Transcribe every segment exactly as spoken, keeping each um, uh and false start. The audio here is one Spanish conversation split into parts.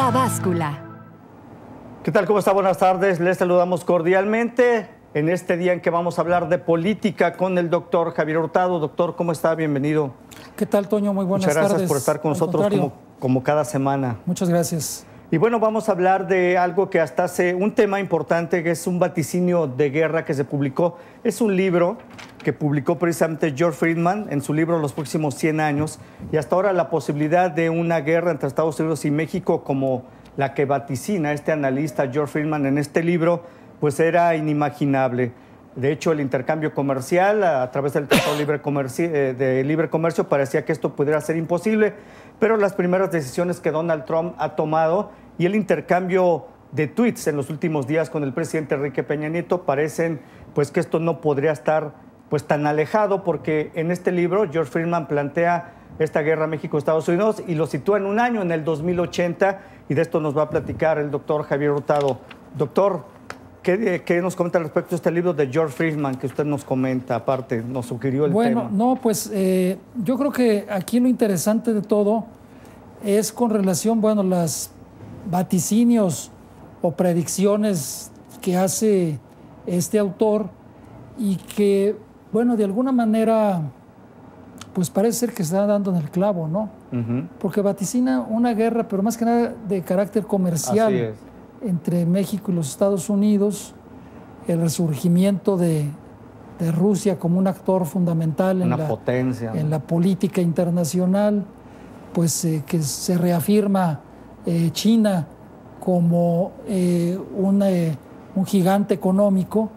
La Báscula. ¿Qué tal? ¿Cómo está? Buenas tardes. Les saludamos cordialmente en este día en que vamos a hablar de política con el doctor Javier Hurtado. Doctor, ¿cómo está? Bienvenido. ¿Qué tal, Toño? Muy buenas tardes. Muchas gracias por estar con nosotros como, como cada semana. Muchas gracias. Y bueno, vamos a hablar de algo que hasta hace un tema importante, que es un vaticinio de guerra que se publicó. Es un libro que publicó precisamente George Friedman en su libro Los próximos cien años, y hasta ahora la posibilidad de una guerra entre Estados Unidos y México, como la que vaticina este analista George Friedman en este libro, pues era inimaginable. De hecho, el intercambio comercial a través del Tratado Libre Comerci- de Libre Comercio parecía que esto pudiera ser imposible, pero las primeras decisiones que Donald Trump ha tomado y el intercambio de tweets en los últimos días con el presidente Enrique Peña Nieto parecen pues que esto no podría estar pues tan alejado, porque en este libro George Friedman plantea esta guerra México-Estados Unidos y lo sitúa en un año, en el dos mil ochenta, y de esto nos va a platicar el doctor Javier Hurtado. Doctor, ¿qué, qué nos comenta respecto a este libro de George Friedman que usted nos comenta? Aparte, nos sugirió el bueno, tema. Bueno, no, pues eh, yo creo que aquí lo interesante de todo es con relación, bueno, las vaticinios o predicciones que hace este autor y que, bueno, de alguna manera, pues parece ser que está dando en el clavo, ¿no? Uh-huh. Porque vaticina una guerra, pero más que nada de carácter comercial entre México y los Estados Unidos, el resurgimiento de, de Rusia como un actor fundamental en, una la, potencia, ¿no? en la política internacional, pues eh, que se reafirma eh, China como eh, un, eh, un gigante económico,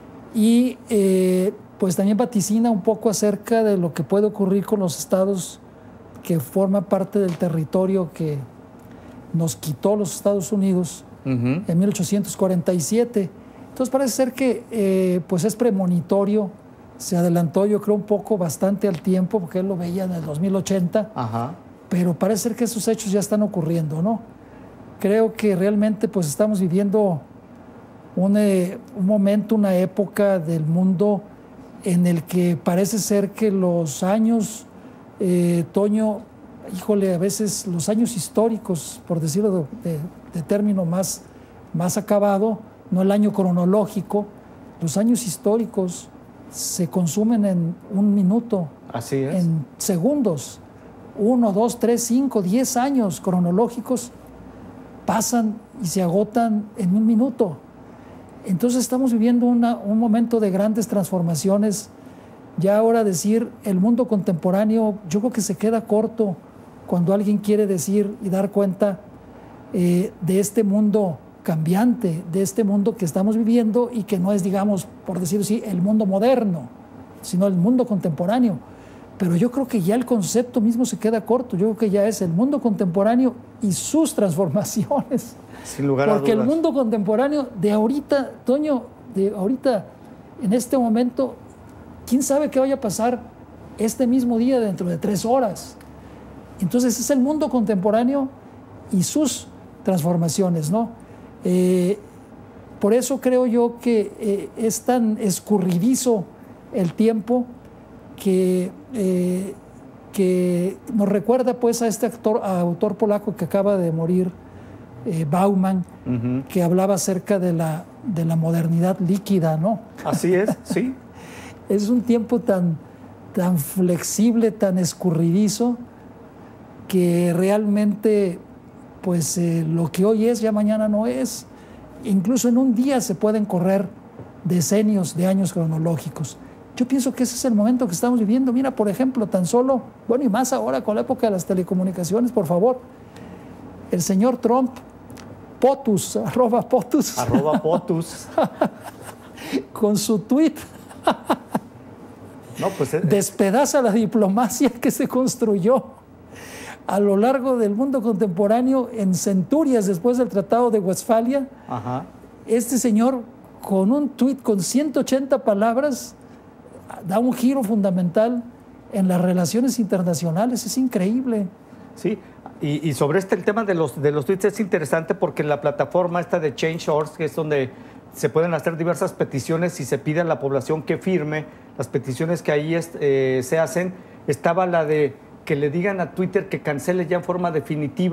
y eh, pues también vaticina un poco acerca de lo que puede ocurrir con los estados que forman parte del territorio que nos quitó los Estados Unidos uh-huh. en mil ochocientos cuarenta y siete. Entonces parece ser que eh, pues es premonitorio, se adelantó yo creo un poco bastante al tiempo, porque él lo veía en el dos mil ochenta, uh-huh. pero parece ser que esos hechos ya están ocurriendo, ¿no? Creo que realmente pues estamos viviendo un, eh, un momento, una época del mundo en el que parece ser que los años, eh, Toño, híjole, a veces los años históricos, por decirlo de, de, de término más, más acabado, no el año cronológico, los años históricos se consumen en un minuto. Así es. En segundos. Uno, dos, tres, cinco, diez años cronológicos pasan y se agotan en un minuto. Entonces estamos viviendo una, un momento de grandes transformaciones. Ya ahora decir el mundo contemporáneo, yo creo que se queda corto cuando alguien quiere decir y dar cuenta eh, de este mundo cambiante, de este mundo que estamos viviendo y que no es, digamos, por decirlo así, el mundo moderno, sino el mundo contemporáneo. Pero yo creo que ya el concepto mismo se queda corto. Yo creo que ya es el mundo contemporáneo y sus transformaciones. Sin lugar a dudas. Porque el mundo contemporáneo de ahorita, Toño, de ahorita, en este momento, quién sabe qué vaya a pasar este mismo día dentro de tres horas. Entonces es el mundo contemporáneo y sus transformaciones, ¿no? Eh, por eso creo yo que eh, es tan escurridizo el tiempo que, eh, que nos recuerda pues a este actor, a autor polaco que acaba de morir, eh, Bauman, uh-huh. que hablaba acerca de la, de la modernidad líquida, ¿no? Así es, sí. Es un tiempo tan, tan flexible, tan escurridizo, que realmente pues eh, lo que hoy es ya mañana no es. Incluso en un día se pueden correr decenios de años cronológicos. Yo pienso que ese es el momento que estamos viviendo. Mira, por ejemplo, tan solo, bueno, y más ahora con la época de las telecomunicaciones, por favor, el señor Trump, POTUS, arroba POTUS. Arroba POTUS. Con su tweet. No, pues es... despedaza la diplomacia que se construyó a lo largo del mundo contemporáneo en centurias después del Tratado de Westfalia. Ajá. Este señor, con un tuit con ciento ochenta palabras, da un giro fundamental en las relaciones internacionales. Es increíble. Sí, y, y sobre este el tema de los, de los tweets es interesante, porque en la plataforma esta de Change punto org, que es donde se pueden hacer diversas peticiones y se pide a la población que firme las peticiones que ahí es, eh, se hacen, estaba la de que le digan a Twitter que cancele ya en forma definitiva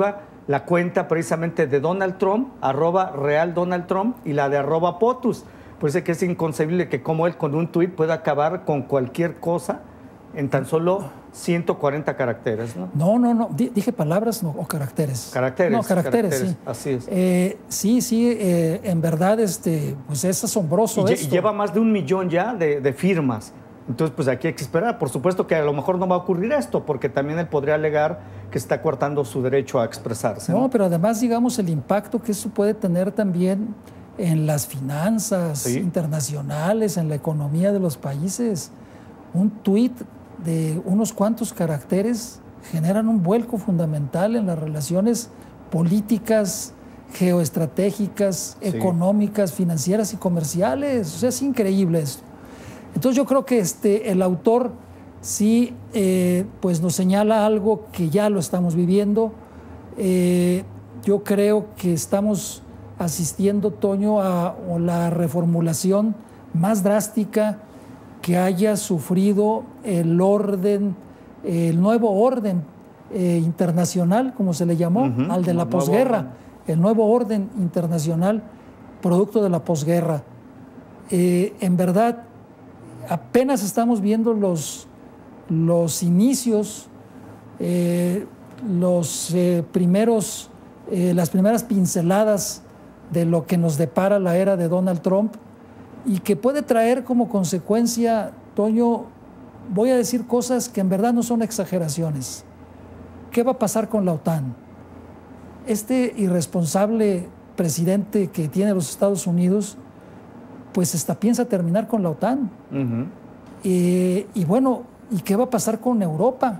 la cuenta precisamente de Donald Trump, arroba real Donald Trump, y la de arroba POTUS. Pues es que es inconcebible que como él con un tuit pueda acabar con cualquier cosa en tan solo ciento cuarenta caracteres, ¿no? No, no, no, dije palabras no, o caracteres. Caracteres. No, caracteres, caracteres sí. Así es. Eh, sí, sí, eh, en verdad este, pues es asombroso y, esto. Y lleva más de un millón ya de, de firmas. Entonces, pues aquí hay que esperar. Por supuesto que a lo mejor no va a ocurrir esto, porque también él podría alegar que está coartando su derecho a expresarse. No, no pero además, digamos, el impacto que eso puede tener también en las finanzas ¿sí? internacionales, en la economía de los países. Un tuit de unos cuantos caracteres generan un vuelco fundamental en las relaciones políticas, geoestratégicas, sí. económicas, financieras y comerciales. O sea, es increíble esto. Entonces yo creo que este, el autor sí eh, pues nos señala algo que ya lo estamos viviendo. Eh, yo creo que estamos asistiendo, Toño, a, a la reformulación más drástica que haya sufrido el orden, el nuevo orden eh, internacional, como se le llamó, uh-huh, al de la posguerra, el nuevo orden internacional producto de la posguerra. Eh, en verdad, apenas estamos viendo los, los inicios, eh, los eh, primeros, eh, las primeras pinceladas de lo que nos depara la era de Donald Trump y que puede traer como consecuencia, Toño, voy a decir cosas que en verdad no son exageraciones. ¿Qué va a pasar con la OTAN? Este irresponsable presidente que tiene los Estados Unidos, pues hasta piensa terminar con la OTAN. Uh-huh. eh, y bueno, ¿y qué va a pasar con Europa?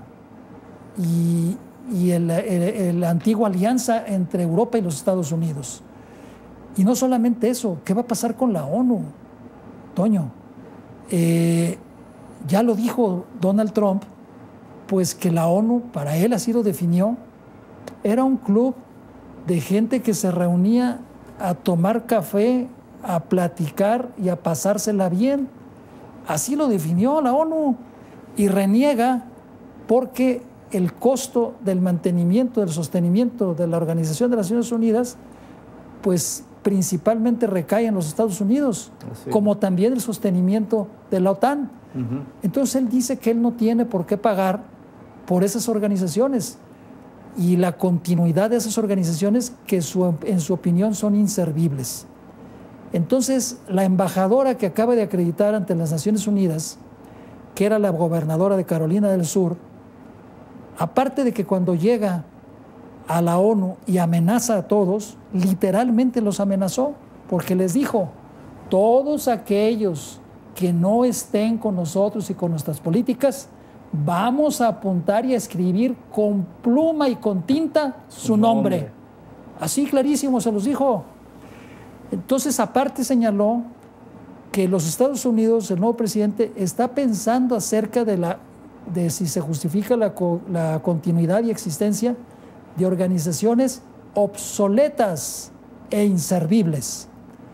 Y, y el, el, el, la antigua alianza entre Europa y los Estados Unidos. Y no solamente eso, ¿qué va a pasar con la ONU? Toño, eh, ya lo dijo Donald Trump, pues que la ONU, para él así lo definió, era un club de gente que se reunía a tomar café, a platicar y a pasársela bien. Así lo definió la ONU. Y reniega porque el costo del mantenimiento, del sostenimiento de la Organización de las Naciones Unidas, pues principalmente recae en los Estados Unidos, sí. como también el sostenimiento de la OTAN. Uh-huh. Entonces él dice que él no tiene por qué pagar por esas organizaciones y la continuidad de esas organizaciones que su, en su opinión son inservibles. Entonces la embajadora que acaba de acreditar ante las Naciones Unidas, que era la gobernadora de Carolina del Sur, aparte de que cuando llega a la ONU y amenaza a todos, literalmente los amenazó, porque les dijo, todos aquellos que no estén con nosotros y con nuestras políticas, vamos a apuntar y a escribir con pluma y con tinta su, su nombre. nombre. Así clarísimo se los dijo. Entonces, aparte señaló que los Estados Unidos, el nuevo presidente, está pensando acerca de, la, de si se justifica la, la continuidad y existencia de organizaciones obsoletas e inservibles.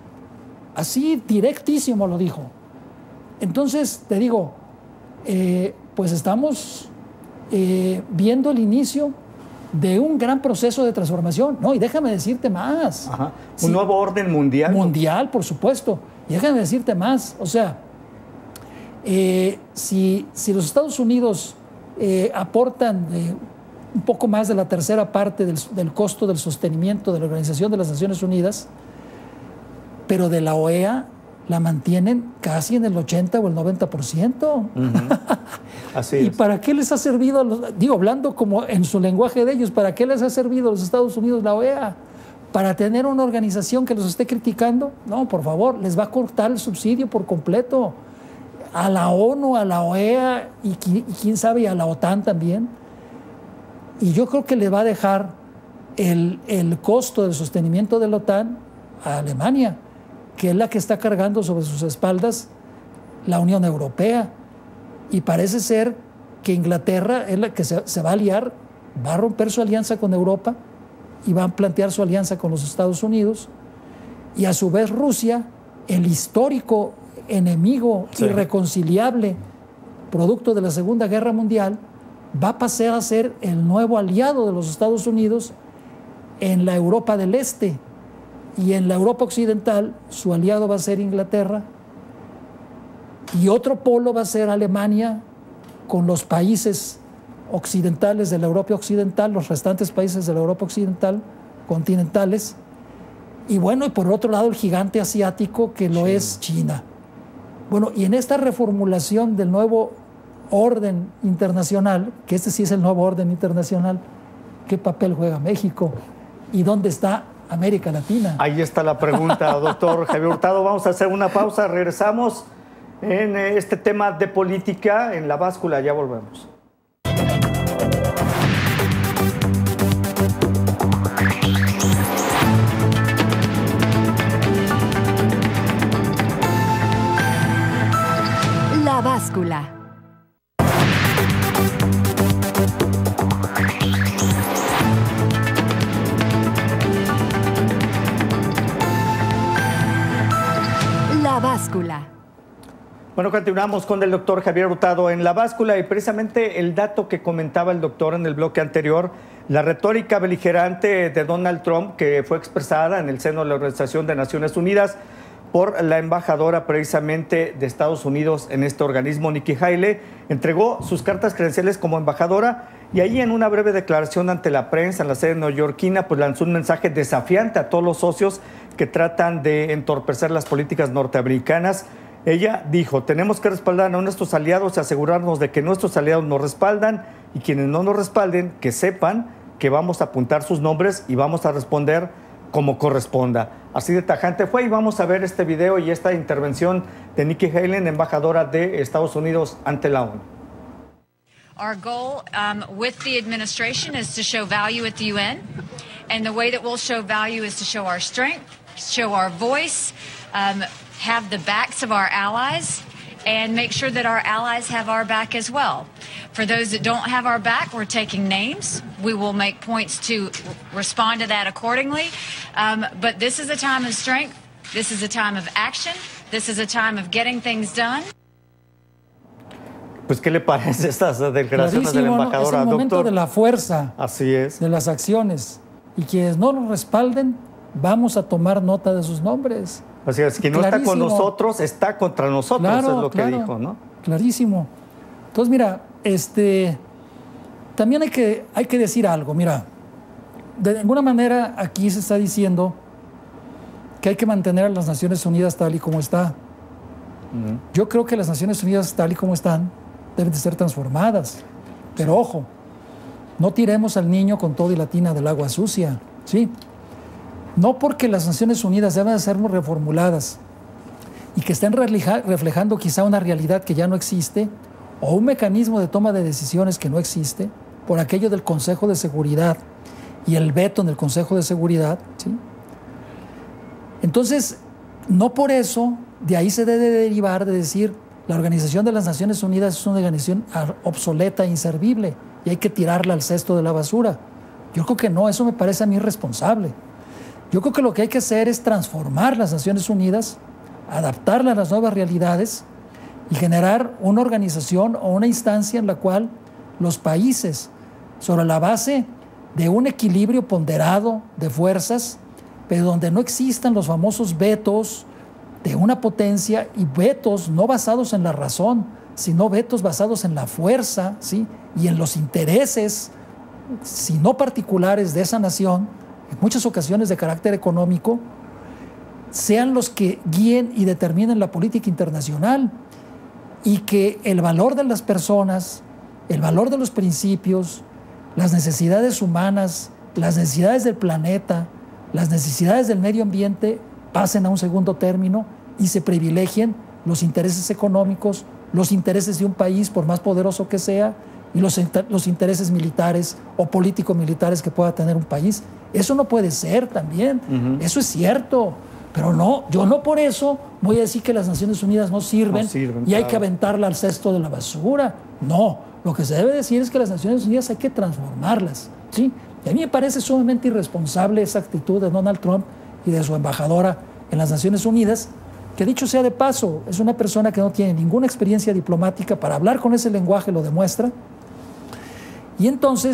Así directísimo lo dijo. Entonces, te digo, eh, pues estamos eh, viendo el inicio de un gran proceso de transformación. No, y déjame decirte más. Ajá. ¿Un sí, nuevo orden mundial? Mundial, por supuesto. Y déjame decirte más. O sea, eh, si, si los Estados Unidos eh, aportan eh, un poco más de la tercera parte del, del costo del sostenimiento de la Organización de las Naciones Unidas, pero de la O E A la mantienen casi en el ochenta o el noventa por ciento. Uh-huh. Así es. ¿Y para qué les ha servido, a los, digo, hablando como en su lenguaje de ellos, para qué les ha servido a los Estados Unidos la O E A? ¿Para tener una organización que los esté criticando? No, por favor, les va a cortar el subsidio por completo. A la ONU, a la O E A y, y quién sabe, a la OTAN también. Y yo creo que le va a dejar el, el costo del sostenimiento de la OTAN a Alemania, que es la que está cargando sobre sus espaldas la Unión Europea. Y parece ser que Inglaterra es la que se, se va a aliar, va a romper su alianza con Europa y va a plantear su alianza con los Estados Unidos. Y a su vez Rusia, el histórico enemigo sí. irreconciliable, producto de la Segunda Guerra Mundial, va a pasar a ser el nuevo aliado de los Estados Unidos en la Europa del Este, y en la Europa Occidental su aliado va a ser Inglaterra, y otro polo va a ser Alemania, con los países occidentales de la Europa Occidental, los restantes países de la Europa Occidental, continentales, y bueno, y por otro lado el gigante asiático que lo es China. Bueno, y en esta reformulación del nuevo orden internacional, que este sí es el nuevo orden internacional, ¿qué papel juega México? ¿Y dónde está América Latina? Ahí está la pregunta, doctor Javier Hurtado. Vamos a hacer una pausa, regresamos en este tema de política en La Báscula, ya volvemos. La Báscula. La Báscula. Bueno, continuamos con el doctor Javier Hurtado en La Báscula y precisamente el dato que comentaba el doctor en el bloque anterior, la retórica beligerante de Donald Trump que fue expresada en el seno de la Organización de Naciones Unidas por la embajadora precisamente de Estados Unidos en este organismo, Nikki Haley, entregó sus cartas credenciales como embajadora y ahí en una breve declaración ante la prensa en la sede neoyorquina, pues lanzó un mensaje desafiante a todos los socios que tratan de entorpecer las políticas norteamericanas. Ella dijo, tenemos que respaldar a nuestros aliados y asegurarnos de que nuestros aliados nos respaldan y quienes no nos respalden, que sepan que vamos a apuntar sus nombres y vamos a responder como corresponda. Así de tajante fue y vamos a ver este video y esta intervención de Nikki Haley, embajadora de Estados Unidos ante la ONU. Our goal um, with the administration is to show value at the U N, and the way that we'll show value is to show our strength, show our voice, um, have the backs of our allies, and make sure that our allies have our back as well. For those that don't have our back, we're taking names. We will make points to respond to that accordingly. Um, but this is a time of strength. This is a time of action. This is a time of getting things done. Pues, ¿qué le parece estas declaraciones de la embajadora, ¿no? Es el momento doctor? de la fuerza. Así es. De las acciones. Y quienes no nos respalden, vamos a tomar nota de sus nombres. Así es, quien no está con nosotros está contra nosotros, claro, es lo claro, que dijo, ¿no? Clarísimo. Entonces, mira, este, también hay que, hay que decir algo. Mira, de alguna manera aquí se está diciendo que hay que mantener a las Naciones Unidas tal y como está. Uh-huh. Yo creo que las Naciones Unidas tal y como están deben de ser transformadas. Pero ojo, no tiremos al niño con todo y la tina del agua sucia, ¿sí? No porque las Naciones Unidas deben de ser reformuladas y que estén reflejando quizá una realidad que ya no existe o un mecanismo de toma de decisiones que no existe por aquello del Consejo de Seguridad y el veto en el Consejo de Seguridad, ¿sí? Entonces, no por eso de ahí se debe derivar de decir la Organización de las Naciones Unidas es una organización obsoleta e inservible y hay que tirarla al cesto de la basura. Yo creo que no, eso me parece a mí irresponsable. Yo creo que lo que hay que hacer es transformar las Naciones Unidas, adaptarla a las nuevas realidades y generar una organización o una instancia en la cual los países, sobre la base de un equilibrio ponderado de fuerzas, pero donde no existan los famosos vetos de una potencia y vetos no basados en la razón, sino vetos basados en la fuerza, ¿sí? Y en los intereses, si no particulares, de esa nación, en muchas ocasiones de carácter económico, sean los que guíen y determinen la política internacional y que el valor de las personas, el valor de los principios, las necesidades humanas, las necesidades del planeta, las necesidades del medio ambiente pasen a un segundo término y se privilegien los intereses económicos, los intereses de un país, por más poderoso que sea, y los, los intereses militares o político-militares que pueda tener un país. Eso no puede ser también, uh-huh. Eso es cierto, pero no, yo no por eso voy a decir que las Naciones Unidas no sirven, no sirven y claro. Hay que aventarla al cesto de la basura. No, lo que se debe decir es que las Naciones Unidas hay que transformarlas, ¿sí? Y a mí me parece sumamente irresponsable esa actitud de Donald Trump y de su embajadora en las Naciones Unidas, que dicho sea de paso, es una persona que no tiene ninguna experiencia diplomática, para hablar con ese lenguaje lo demuestra, y entonces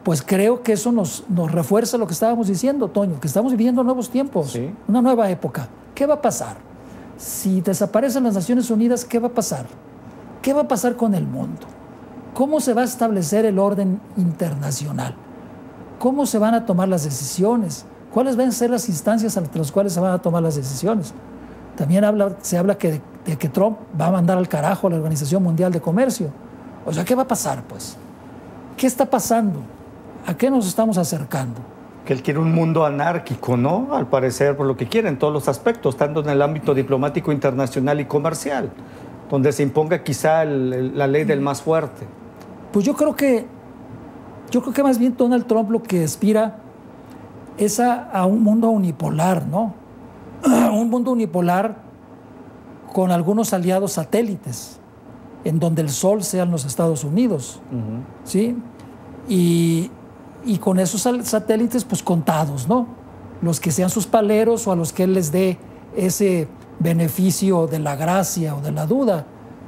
pues creo que eso nos, nos refuerza lo que estábamos diciendo, Toño, que estamos viviendo nuevos tiempos, sí. Una nueva época. ¿Qué va a pasar? Si desaparecen las Naciones Unidas, ¿qué va a pasar? ¿Qué va a pasar con el mundo? ¿Cómo se va a establecer el orden internacional? ¿Cómo se van a tomar las decisiones? ¿Cuáles van a ser las instancias ante las cuales se van a tomar las decisiones? También habla, se habla que, de que Trump va a mandar al carajo a la Organización Mundial de Comercio. O sea, ¿qué va a pasar, pues? ¿Qué está pasando? ¿A qué nos estamos acercando? Que él quiere un mundo anárquico, ¿no? Al parecer, por lo que quiere en todos los aspectos, tanto en el ámbito diplomático, internacional y comercial, donde se imponga quizá el, el, la ley del más fuerte. Pues yo creo que, yo creo que más bien Donald Trump lo que aspira es a, a un mundo unipolar, ¿no? Un mundo unipolar con algunos aliados satélites, en donde el sol sean los Estados Unidos, uh-huh. ¿Sí? Y, y con esos satélites, pues contados, ¿no? Los que sean sus paleros o a los que él les dé ese beneficio de la gracia o de la duda,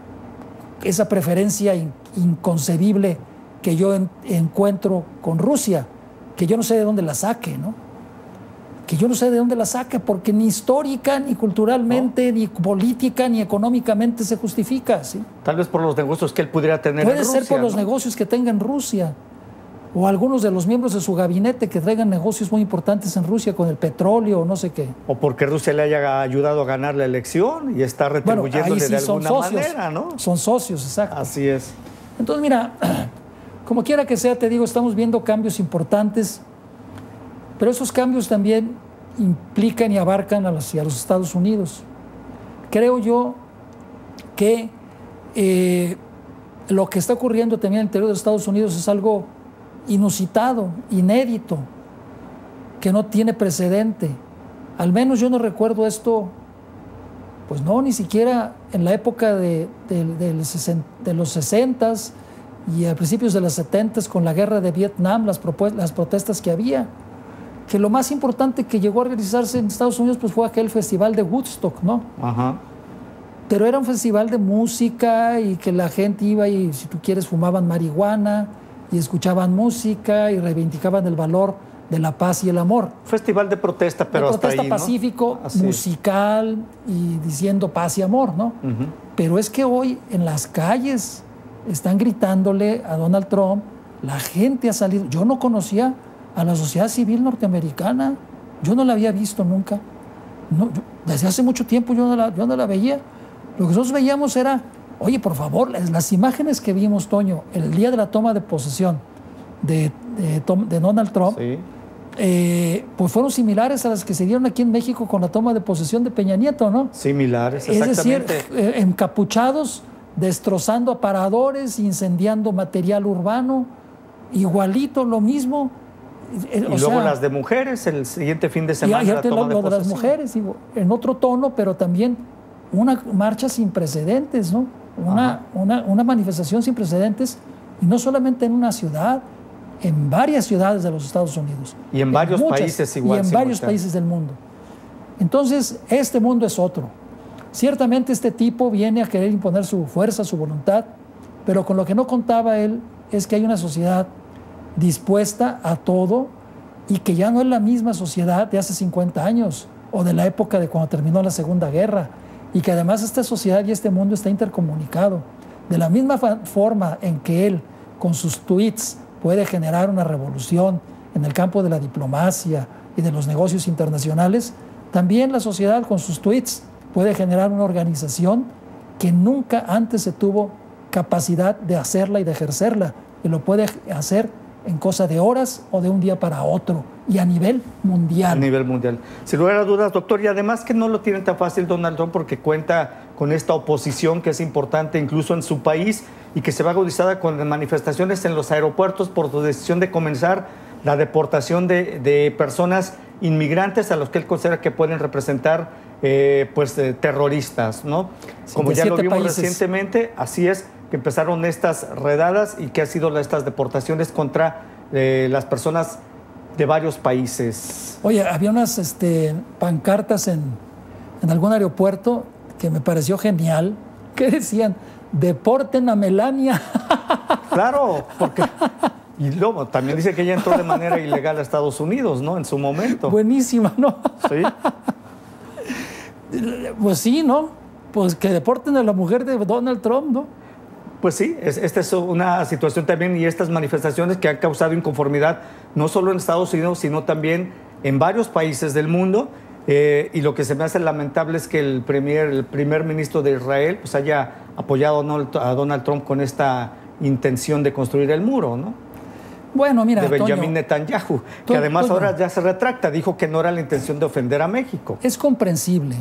esa preferencia in, inconcebible que yo en, encuentro con Rusia, que yo no sé de dónde la saque, ¿no? Que yo no sé de dónde la saque, porque ni histórica, ni culturalmente, ¿no? Ni política, ni económicamente se justifica, ¿sí? Tal vez por los negocios que él pudiera tener Puede en Rusia. ser por ¿no? los negocios que tenga en Rusia, o algunos de los miembros de su gabinete que traigan negocios muy importantes en Rusia con el petróleo o no sé qué. O porque Rusia le haya ayudado a ganar la elección y está retribuyéndole bueno, ahí sí de son alguna socios, manera, ¿no? Son socios, exacto. Así es. Entonces, mira, como quiera que sea, te digo, estamos viendo cambios importantes, pero esos cambios también implican y abarcan a los, a los Estados Unidos. Creo yo que eh, lo que está ocurriendo también en el interior de Estados Unidos es algo inusitado, inédito, que no tiene precedente. Al menos yo no recuerdo esto, pues no, ni siquiera en la época de, de, de, de los sesentas y a principios de los setentas con la guerra de Vietnam, las, las protestas que había. Que lo más importante que llegó a realizarse en Estados Unidos pues fue aquel festival de Woodstock, ¿no? Ajá. Pero era un festival de música y que la gente iba y, si tú quieres, fumaban marihuana y escuchaban música y reivindicaban el valor de la paz y el amor. Festival de protesta, pero de hasta protesta ahí, pacífico, ¿no? musical y diciendo paz y amor, ¿no? Uh-huh. Pero es que hoy en las calles están gritándole a Donald Trump, la gente ha salido. Yo no conocía a la sociedad civil norteamericana, yo no la había visto nunca. No, yo, desde hace mucho tiempo yo no, la, yo no la veía. Lo que nosotros veíamos era, oye, por favor, las, las imágenes que vimos, Toño, el día de la toma de posesión de, de, de Donald Trump, sí. eh, pues fueron similares a las que se dieron aquí en México con la toma de posesión de Peña Nieto, ¿no? Similares, exactamente. Es decir, eh, encapuchados, destrozando aparadores, incendiando material urbano, igualito, lo mismo. Y o luego sea, las de mujeres, el siguiente fin de semana. Y la toma lo, de, lo de las mujeres, digo, en otro tono, pero también una marcha sin precedentes, ¿no? Una, una, una manifestación sin precedentes, y no solamente en una ciudad, en varias ciudades de los Estados Unidos. Y en, en varios muchas, países igual. Y en varios países del mundo. Entonces, este mundo es otro. Ciertamente este tipo viene a querer imponer su fuerza, su voluntad, pero con lo que no contaba él es que hay una sociedad dispuesta a todo y que ya no es la misma sociedad de hace cincuenta años o de la época de cuando terminó la Segunda Guerra, y que además esta sociedad y este mundo está intercomunicado. De la misma forma en que él con sus tweets puede generar una revolución en el campo de la diplomacia y de los negocios internacionales, también la sociedad con sus tweets puede generar una organización que nunca antes se tuvo capacidad de hacerla y de ejercerla, y lo puede hacer en cosa de horas o de un día para otro, y a nivel mundial. A nivel mundial. Sin lugar a dudas, doctor, y además que no lo tiene tan fácil Donald Trump porque cuenta con esta oposición que es importante incluso en su país y que se va agudizada con manifestaciones en los aeropuertos por su decisión de comenzar la deportación de, de personas inmigrantes a los que él considera que pueden representar eh, pues, eh, terroristas, ¿no? Sí, como ya lo vimos países. Recientemente, así es, que empezaron estas redadas y que han sido estas deportaciones contra eh, las personas de varios países. Oye, había unas este, pancartas en, en algún aeropuerto que me pareció genial, que decían, deporten a Melania. Claro, porque Y luego también dice que ella entró de manera ilegal a Estados Unidos, ¿no? En su momento. Buenísima, ¿no? Sí. Pues sí, ¿no? Pues que deporten a la mujer de Donald Trump, ¿no? Pues sí, es, esta es una situación también y estas manifestaciones que han causado inconformidad no solo en Estados Unidos, sino también en varios países del mundo. Eh, y lo que se me hace lamentable es que el, premier, el primer ministro de Israel pues haya apoyado a Donald Trump con esta intención de construir el muro, ¿no? Bueno, mira, de Benjamin Toño, Netanyahu, que to, además Toño, ahora ya se retracta, dijo que no era la intención de ofender a México. Es comprensible,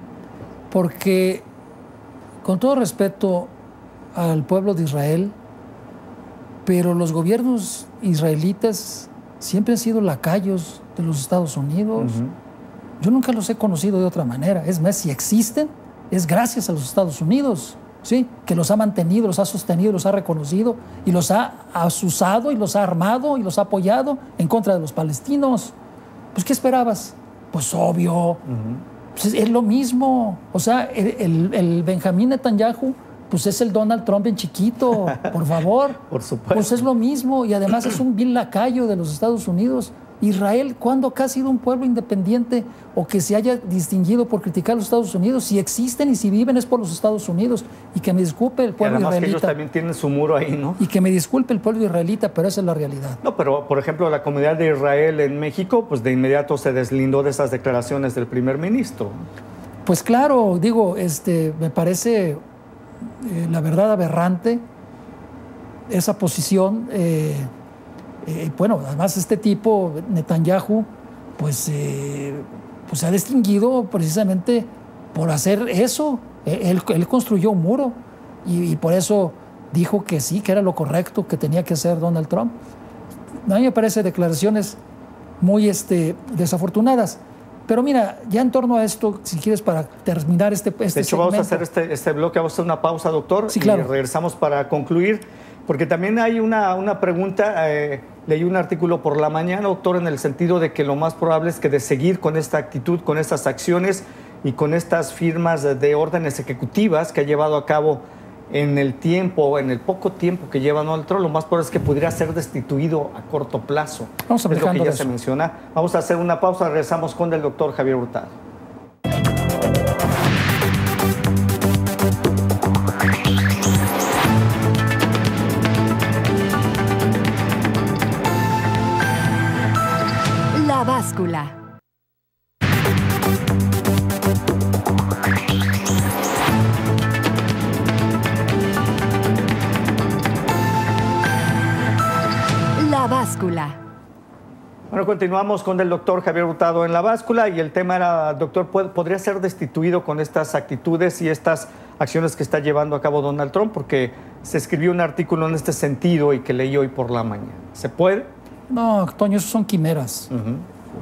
porque con todo respeto al pueblo de Israel, pero los gobiernos israelitas siempre han sido lacayos de los Estados Unidos. Uh-huh. Yo nunca los he conocido de otra manera. Es más, si existen, es gracias a los Estados Unidos, ¿sí? Que los ha mantenido, los ha sostenido, los ha reconocido y los ha asusado y los ha armado y los ha apoyado en contra de los palestinos. Pues, ¿qué esperabas? Pues obvio. Uh-huh. Pues es, es lo mismo. O sea, el, el, el Benjamín Netanyahu, pues es el Donald Trump en chiquito, por favor. Por supuesto. Pues es lo mismo y además es un vil lacayo de los Estados Unidos. Israel, ¿cuándo acá ha sido un pueblo independiente o que se haya distinguido por criticar a los Estados Unidos? Si existen y si viven es por los Estados Unidos. Y que me disculpe el pueblo y además israelita. Que ellos también tienen su muro ahí, ¿no? Y que me disculpe el pueblo israelita, pero esa es la realidad. No, pero por ejemplo, la comunidad de Israel en México, pues de inmediato se deslindó de esas declaraciones del primer ministro. Pues claro, digo, este, me parece eh, la verdad aberrante esa posición. Eh, Eh, bueno, además este tipo, Netanyahu, pues, eh, pues se ha distinguido precisamente por hacer eso. Él, él construyó un muro y, y por eso dijo que sí, que era lo correcto que tenía que hacer Donald Trump. A mí me parecen declaraciones muy este, desafortunadas. Pero mira, ya en torno a esto, si quieres para terminar este, este De hecho, segmento, vamos a hacer este, este bloque, vamos a hacer una pausa, doctor, sí, claro. Y regresamos para concluir. Porque también hay una, una pregunta, eh, leí un artículo por la mañana, doctor, en el sentido de que lo más probable es que de seguir con esta actitud, con estas acciones y con estas firmas de, de órdenes ejecutivas que ha llevado a cabo en el tiempo, en el poco tiempo que lleva Donald Trump, lo más probable es que pudiera ser destituido a corto plazo. Vamos a es lo que ya eso. se menciona. Vamos a hacer una pausa, regresamos con el doctor Javier Hurtado. La báscula. La báscula. Bueno, continuamos con el doctor Javier Hurtado en La Báscula y el tema era, doctor, ¿podría ser destituido con estas actitudes y estas acciones que está llevando a cabo Donald Trump? Porque se escribió un artículo en este sentido y que leí hoy por la mañana. ¿Se puede? No, Toño, eso son quimeras. Uh-huh.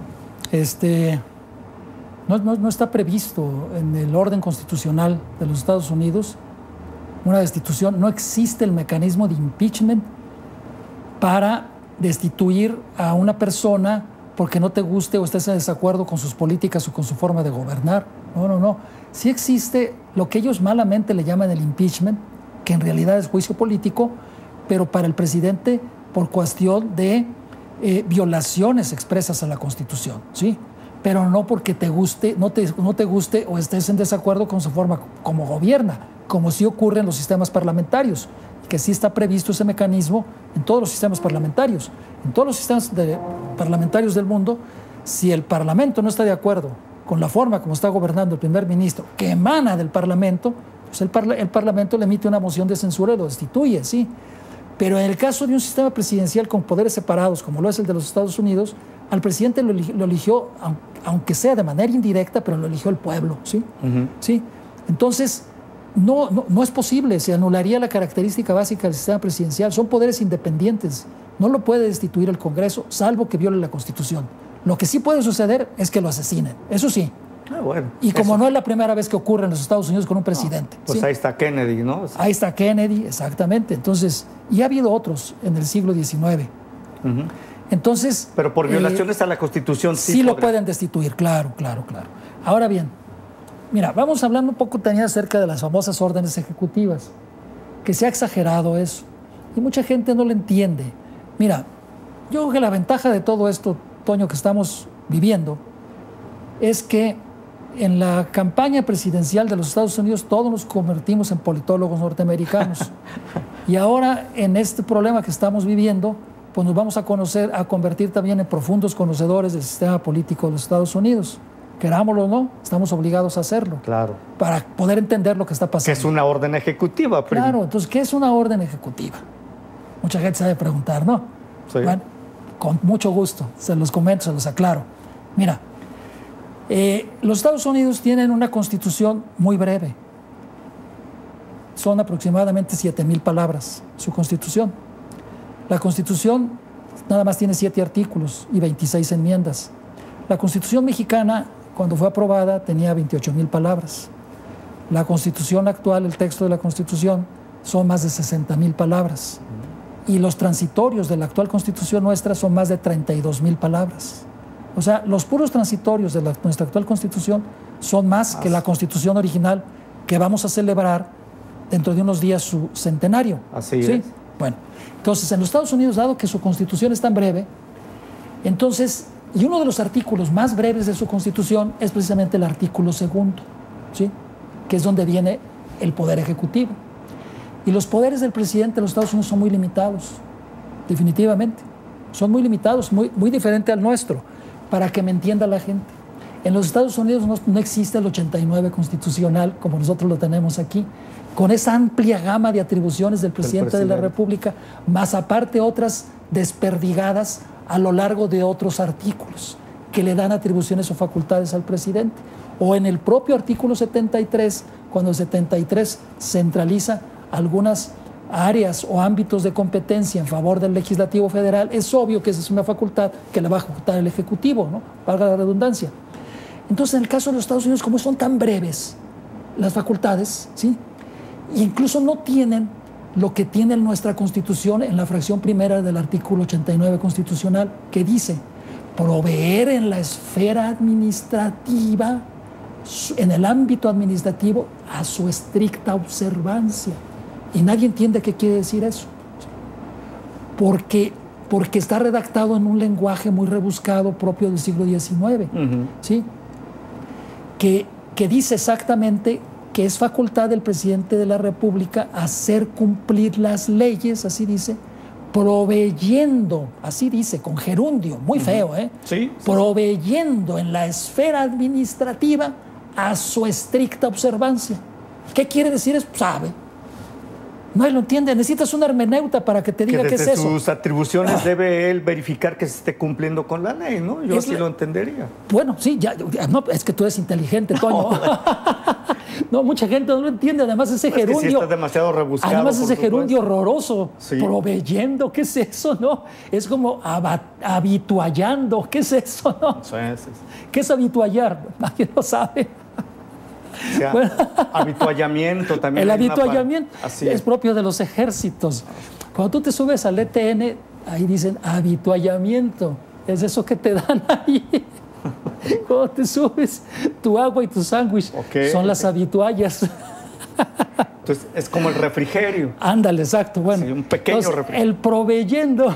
Este, no, no, no está previsto en el orden constitucional de los Estados Unidos una destitución. No existe el mecanismo de impeachment para destituir a una persona porque no te guste o estés en desacuerdo con sus políticas o con su forma de gobernar. No, no, no. Sí existe lo que ellos malamente le llaman el impeachment, que en realidad es juicio político, pero para el presidente por cuestión de eh, violaciones expresas a la Constitución, ¿sí? Pero no porque te guste, no te, no te guste o estés en desacuerdo con su forma como gobierna, como sí ocurre en los sistemas parlamentarios, que sí está previsto ese mecanismo en todos los sistemas parlamentarios. En todos los sistemas de, parlamentarios del mundo, si el Parlamento no está de acuerdo con la forma como está gobernando el primer ministro, que emana del Parlamento, pues el, parla, el Parlamento le emite una moción de censura y lo destituye, sí. Pero en el caso de un sistema presidencial con poderes separados, como lo es el de los Estados Unidos, al presidente lo, lo eligió, aunque sea de manera indirecta, pero lo eligió el pueblo, ¿sí? Uh-huh. ¿Sí? Entonces, no, no, no es posible, se anularía la característica básica del sistema presidencial. Son poderes independientes, no lo puede destituir el Congreso, salvo que viole la Constitución. Lo que sí puede suceder es que lo asesinen, eso sí. Ah, bueno, y como eso. no es la primera vez que ocurre en los Estados Unidos con un presidente. No, pues ¿sí? Ahí está Kennedy, ¿no? Ahí está Kennedy, exactamente. Entonces, y ha habido otros en el siglo diecinueve. Uh-huh. Entonces... Pero por violaciones eh, a la Constitución sí Sí podrá. Lo pueden destituir, claro, claro, claro. Ahora bien, mira, vamos hablando un poco también acerca de las famosas órdenes ejecutivas, que se ha exagerado eso. Y mucha gente no lo entiende. Mira, yo creo que la ventaja de todo esto, Toño, que estamos viviendo, es que en la campaña presidencial de los Estados Unidos todos nos convertimos en politólogos norteamericanos. Y ahora en este problema que estamos viviendo, pues nos vamos a conocer, a convertir también en profundos conocedores del sistema político de los Estados Unidos. Querámoslo o no, estamos obligados a hacerlo. Claro. Para poder entender lo que está pasando. Que es una orden ejecutiva. Claro, entonces, ¿qué es una orden ejecutiva? Mucha gente sabe preguntar, ¿no? Sí. Bueno, con mucho gusto, se los comento, se los aclaro. Mira, eh, los Estados Unidos tienen una constitución muy breve. Son aproximadamente siete mil palabras, su constitución. La constitución nada más tiene siete artículos y veintiséis enmiendas. La constitución mexicana, cuando fue aprobada, tenía veintiocho mil palabras. La constitución actual, el texto de la constitución, son más de sesenta mil palabras. Y los transitorios de la actual constitución nuestra son más de treinta y dos mil palabras. O sea, los puros transitorios de la, nuestra actual constitución son más que la constitución original que vamos a celebrar dentro de unos días su centenario. Así ¿Sí? es. Bueno, entonces en los Estados Unidos, dado que su constitución es tan breve, entonces, y uno de los artículos más breves de su constitución es precisamente el artículo segundo, ¿sí? Que es donde viene el poder ejecutivo. Y los poderes del presidente de los Estados Unidos son muy limitados, definitivamente. Son muy limitados, muy, muy diferente al nuestro, para que me entienda la gente. En los Estados Unidos no, no existe el ochenta y nueve constitucional como nosotros lo tenemos aquí, con esa amplia gama de atribuciones del presidente, presidente de la República, más aparte otras desperdigadas a lo largo de otros artículos que le dan atribuciones o facultades al presidente. O en el propio artículo setenta y tres, cuando el setenta y tres centraliza algunas áreas o ámbitos de competencia en favor del legislativo federal, es obvio que esa es una facultad que le va a ejecutar el ejecutivo, ¿no? Valga la redundancia. Entonces, en el caso de los Estados Unidos, como son tan breves las facultades, ¿sí? E incluso no tienen lo que tiene nuestra Constitución en la fracción primera del artículo ochenta y nueve constitucional, que dice proveer en la esfera administrativa, en el ámbito administrativo, a su estricta observancia. Y nadie entiende qué quiere decir eso. Porque, porque está redactado en un lenguaje muy rebuscado propio del siglo diecinueve, uh-huh. ¿sí? que, que dice exactamente que es facultad del presidente de la República hacer cumplir las leyes, así dice, proveyendo, así dice, con gerundio, muy feo, ¿eh? Sí, sí. Proveyendo en la esfera administrativa a su estricta observancia. ¿Qué quiere decir eso? Sabe. Nadie lo entiende. Necesitas una hermeneuta para que te diga que qué es eso. Desde sus atribuciones ah. debe él verificar que se esté cumpliendo con la ley, ¿no? Yo es así la... lo entendería. Bueno, sí, ya, no, es que tú eres inteligente, Toño. No, no mucha gente no lo entiende. Además, ese gerundio. Es que sí está demasiado rebuscado. Además, ese gerundio horroroso. Sí. Proveyendo, ¿qué es eso, no? Es como habituallando, ¿qué es eso, no? Sí, sí. ¿Qué es habituallar? Nadie lo sabe. O sea, bueno, habituallamiento también. El habituallamiento es. es propio de los ejércitos. Cuando tú te subes al E T N, ahí dicen habituallamiento. Es eso que te dan ahí. Cuando te subes, tu agua y tu sándwich okay, son las okay. habituallas. Entonces, es como el refrigerio. Ándale, exacto. Bueno, sí, un pequeño entonces, refrigerio. El proveyendo,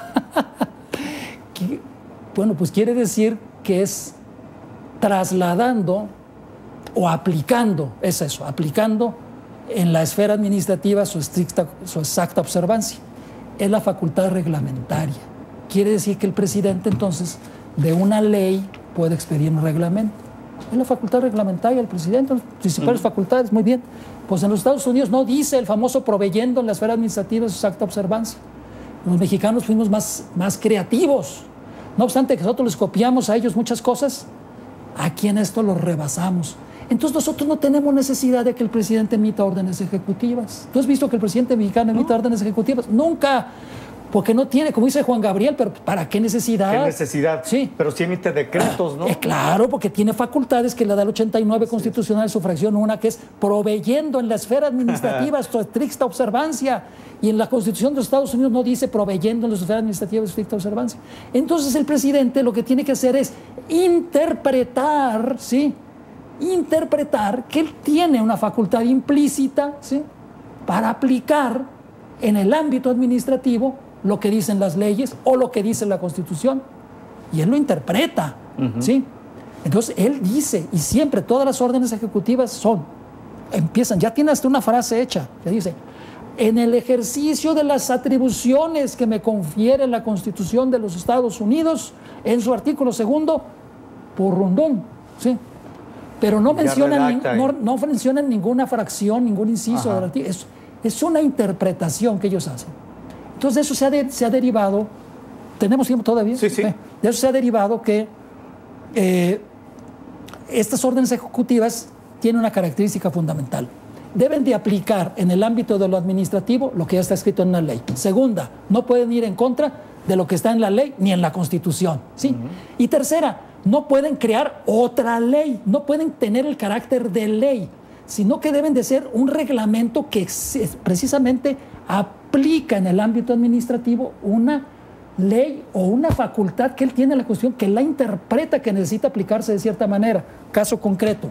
que, bueno, pues quiere decir que es trasladando o aplicando, es eso, aplicando en la esfera administrativa su, estricta, su exacta observancia. Es la facultad reglamentaria. Quiere decir que el presidente, entonces, de una ley puede expedir un reglamento. Es la facultad reglamentaria del presidente, las principales uh-huh. facultades, muy bien. Pues en los Estados Unidos no dice el famoso proveyendo en la esfera administrativa su exacta observancia. Los mexicanos fuimos más, más creativos. No obstante que nosotros les copiamos a ellos muchas cosas, aquí en esto los rebasamos. Entonces nosotros no tenemos necesidad de que el presidente emita órdenes ejecutivas. ¿Tú has visto que el presidente mexicano emita no. órdenes ejecutivas? Nunca, porque no tiene, como dice Juan Gabriel, pero ¿para qué necesidad? ¿Qué necesidad? Sí. Pero sí emite decretos, ¿no? Eh, claro, porque tiene facultades que le da el ochenta y nueve sí. constitucional, su fracción una, que es proveyendo en la esfera administrativa su estricta observancia. Y en la Constitución de los Estados Unidos no dice proveyendo en la esfera administrativa su estricta observancia. Entonces el presidente lo que tiene que hacer es interpretar, ¿sí? interpretar que él tiene una facultad implícita, ¿sí? para aplicar en el ámbito administrativo lo que dicen las leyes o lo que dice la Constitución. Y él lo interpreta, uh-huh. ¿sí? Entonces, él dice, y siempre todas las órdenes ejecutivas son, empiezan, ya tiene hasta una frase hecha, que dice, en el ejercicio de las atribuciones que me confiere la Constitución de los Estados Unidos, en su artículo segundo, por rondón, ¿sí? Pero no mencionan, no, no mencionan ninguna fracción, ningún inciso del artículo. Es, es una interpretación que ellos hacen. Entonces, de eso se ha, de, se ha derivado, ¿tenemos tiempo todavía? Sí, sí. De eso se ha derivado que eh, estas órdenes ejecutivas tienen una característica fundamental. Deben de aplicar en el ámbito de lo administrativo lo que ya está escrito en una ley. Segunda, no pueden ir en contra de lo que está en la ley ni en la Constitución, ¿sí? Uh-huh. Y tercera, no pueden crear otra ley, no pueden tener el carácter de ley, sino que deben de ser un reglamento que precisamente aplica en el ámbito administrativo una ley o una facultad que él tiene en la Constitución, que la interpreta, que necesita aplicarse de cierta manera. Caso concreto,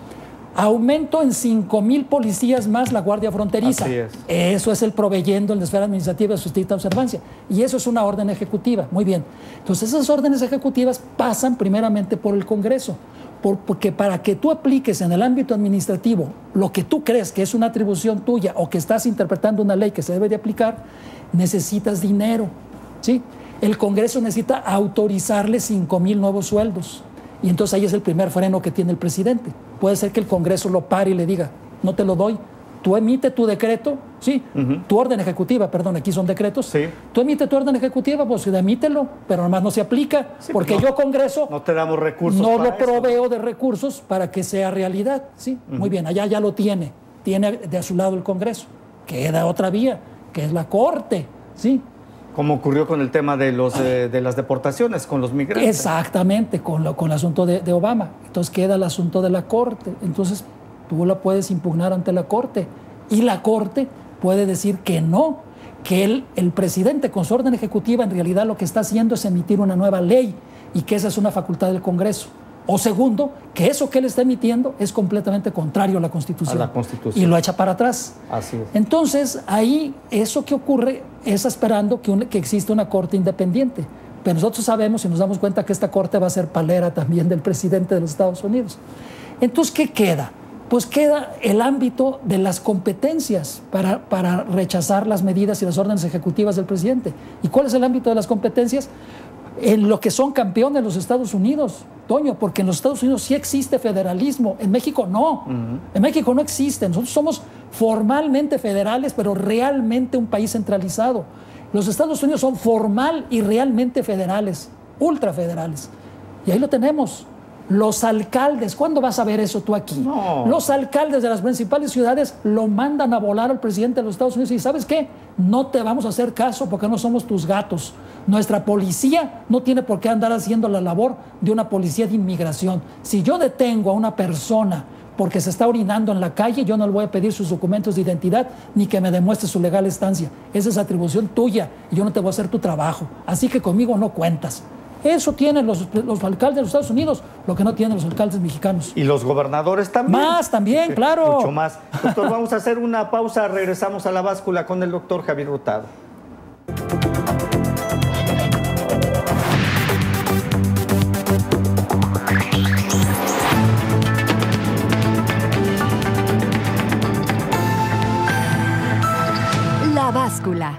aumento en cinco mil policías más la Guardia Fronteriza. Así es. Eso es el proveyendo en la esfera administrativa de su estricta observancia. Y eso es una orden ejecutiva. Muy bien. Entonces, esas órdenes ejecutivas pasan primeramente por el Congreso. Por, porque para que tú apliques en el ámbito administrativo lo que tú crees que es una atribución tuya o que estás interpretando una ley que se debe de aplicar, necesitas dinero, ¿sí? El Congreso necesita autorizarle cinco mil nuevos sueldos. Y entonces ahí es el primer freno que tiene el presidente. Puede ser que el Congreso lo pare y le diga, no te lo doy. Tú emite tu decreto, sí, uh-huh. tu orden ejecutiva, perdón, aquí son decretos. Sí. Tú emite tu orden ejecutiva, pues emítelo, pero nomás no se aplica, sí, porque no, yo Congreso no te damos recursos. No para lo eso. proveo de recursos para que sea realidad, sí. Uh-huh. Muy bien, allá ya lo tiene, tiene de a su lado el Congreso. Queda otra vía, que es la Corte, sí. Como ocurrió con el tema de, los, eh, de las deportaciones, con los migrantes. Exactamente, con, lo, con el asunto de, de Obama. Entonces queda el asunto de la Corte. Entonces tú la puedes impugnar ante la Corte. Y la Corte puede decir que no, que el, el presidente con su orden ejecutiva en realidad lo que está haciendo es emitir una nueva ley y que esa es una facultad del Congreso. O segundo, que eso que él está emitiendo es completamente contrario a la Constitución. A la Constitución. Y lo echa para atrás. Así es. Entonces, ahí eso que ocurre es esperando que, un, que exista una Corte independiente. Pero nosotros sabemos y nos damos cuenta que esta Corte va a ser palera también del presidente de los Estados Unidos. Entonces, ¿qué queda? Pues queda el ámbito de las competencias para, para rechazar las medidas y las órdenes ejecutivas del presidente. ¿Y cuál es el ámbito de las competencias? En lo que son campeones los Estados Unidos, Toño, porque en los Estados Unidos sí existe federalismo, en México no, uh-huh. en México no existe, nosotros somos formalmente federales, pero realmente un país centralizado. Los Estados Unidos son formal y realmente federales, ultrafederales, y ahí lo tenemos. Los alcaldes, ¿cuándo vas a ver eso tú aquí? No. Los alcaldes de las principales ciudades lo mandan a volar al presidente de los Estados Unidos y ¿sabes qué? No te vamos a hacer caso porque no somos tus gatos. Nuestra policía no tiene por qué andar haciendo la labor de una policía de inmigración. Si yo detengo a una persona porque se está orinando en la calle, yo no le voy a pedir sus documentos de identidad ni que me demuestre su legal estancia. Esa es atribución tuya y yo no te voy a hacer tu trabajo. Así que conmigo no cuentas. Eso tienen los, los alcaldes de los Estados Unidos, lo que no tienen los alcaldes mexicanos. Y los gobernadores también. Más también, claro. Mucho más. Doctor, vamos a hacer una pausa, regresamos a La Báscula con el doctor Javier Hurtado. La Báscula.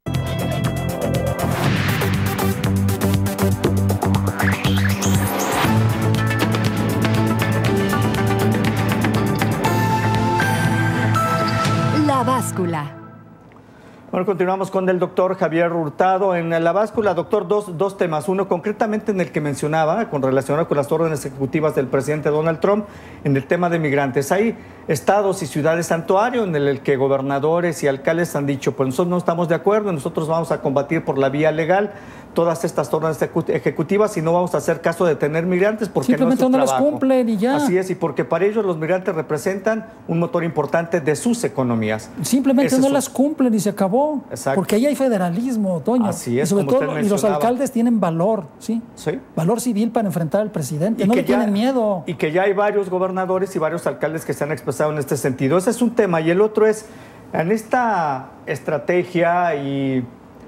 La Báscula. Bueno, continuamos con el doctor Javier Hurtado. En La Báscula, doctor, dos, dos temas. Uno, concretamente en el que mencionaba, con relación con las órdenes ejecutivas del presidente Donald Trump, en el tema de migrantes. Hay estados y ciudades santuario en el que gobernadores y alcaldes han dicho, pues nosotros no estamos de acuerdo, nosotros vamos a combatir por la vía legal todas estas órdenes ejecutivas y no vamos a hacer caso de tener migrantes porque simplemente no es su no trabajo. las cumplen y ya. Así es, y porque para ellos los migrantes representan un motor importante de sus economías. Simplemente Ese no es las cumplen y se acabó. Exacto. Porque ahí hay federalismo, Toño. Así es, y sobre como todo, usted y los mencionaba. alcaldes tienen valor, ¿sí? Sí. Valor civil para enfrentar al presidente. Y no que le tienen ya, miedo. Y que ya hay varios gobernadores y varios alcaldes que se han expresado en este sentido. Ese es un tema. Y el otro es, en esta estrategia y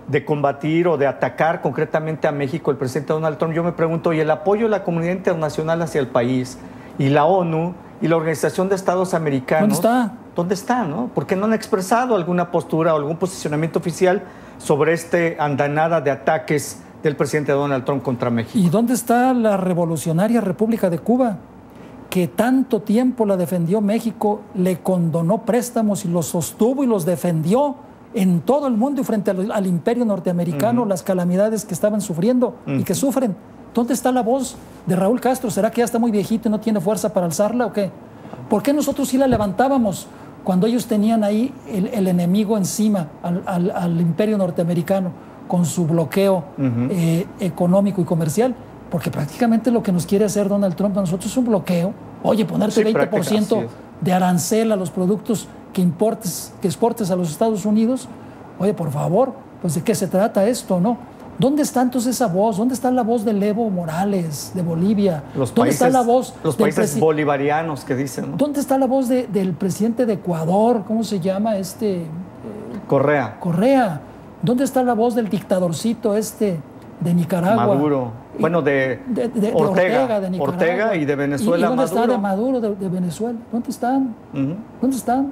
de combatir o de atacar concretamente a México el presidente Donald Trump, yo me pregunto, ¿y el apoyo de la comunidad internacional hacia el país y la ONU y la Organización de Estados Americanos? ¿Dónde está? ¿Dónde está, no? ¿Por qué no han expresado alguna postura o algún posicionamiento oficial sobre este andanada de ataques del presidente Donald Trump contra México? ¿Y dónde está la revolucionaria República de Cuba, que tanto tiempo la defendió México, le condonó préstamos y los sostuvo y los defendió en todo el mundo y frente al, al imperio norteamericano, uh-huh. las calamidades que estaban sufriendo uh-huh. y que sufren? ¿Dónde está la voz de Raúl Castro? ¿Será que ya está muy viejito y no tiene fuerza para alzarla o qué? ¿Por qué nosotros sí la levantábamos cuando ellos tenían ahí el, el enemigo encima, al, al, al imperio norteamericano, con su bloqueo uh-huh. eh, económico y comercial? Porque prácticamente lo que nos quiere hacer Donald Trump a nosotros es un bloqueo. Oye, ponerte sí, veinte por ciento de arancel a los productos que importes, que exportes a los Estados Unidos. Oye, por favor, pues ¿de qué se trata esto, no? ¿Dónde está entonces esa voz? ¿Dónde está la voz de Evo Morales, de Bolivia? Los ¿Dónde países, está la voz los países bolivarianos que dicen, ¿no? ¿Dónde está la voz de, del presidente de Ecuador? ¿Cómo se llama este? Eh, Correa. Correa. ¿Dónde está la voz del dictadorcito este de Nicaragua? Maduro. Bueno, de, de, de, de Ortega, Ortega, de Nicaragua. Ortega y de Venezuela. ¿Y, y dónde Maduro? está de Maduro, de, de Venezuela? ¿Dónde están? Uh-huh. ¿Dónde están?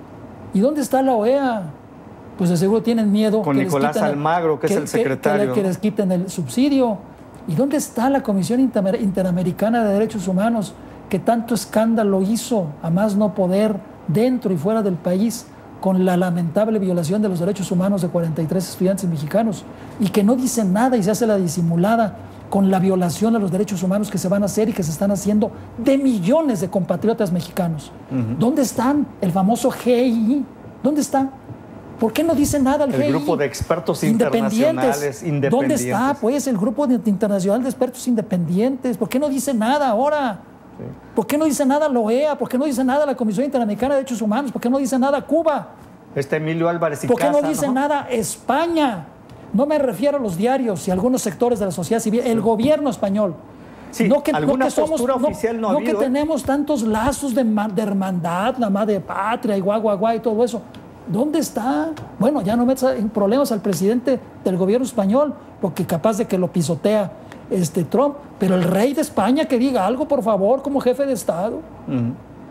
¿Y dónde está la O E A? Pues de seguro tienen miedo. Con que Nicolás les Almagro, que, que es el secretario. Que, que, que les quiten el subsidio. ¿Y dónde está la Comisión Inter Interamericana de Derechos Humanos, que tanto escándalo hizo, a más no poder, dentro y fuera del país, con la lamentable violación de los derechos humanos de cuarenta y tres estudiantes mexicanos, y que no dice nada y se hace la disimulada con la violación a los derechos humanos que se van a hacer y que se están haciendo de millones de compatriotas mexicanos? Uh-huh. ¿Dónde están el famoso G I I? ¿Dónde está? ¿Por qué no dice nada el, el G I I? El grupo de expertos internacionales independientes. ¿Dónde está, pues, el grupo de, internacional de expertos independientes? ¿Por qué no dice nada ahora? Sí. ¿Por qué no dice nada la O E A? ¿Por qué no dice nada la Comisión Interamericana de Derechos Humanos? ¿Por qué no dice nada Cuba? Este Emilio Álvarez y ¿Por qué Casa, no dice ¿no? nada España? No me refiero a los diarios y a algunos sectores de la sociedad civil, el gobierno español. Sí, no que, alguna no que somos, postura no, oficial no ha no habido, que ¿eh? tenemos tantos lazos de, de hermandad, la madre patria y guau, guau, guau y todo eso. ¿Dónde está? Bueno, ya no metas en problemas al presidente del gobierno español, porque capaz de que lo pisotea este Trump, pero el rey de España que diga algo, por favor, como jefe de Estado. Uh-huh.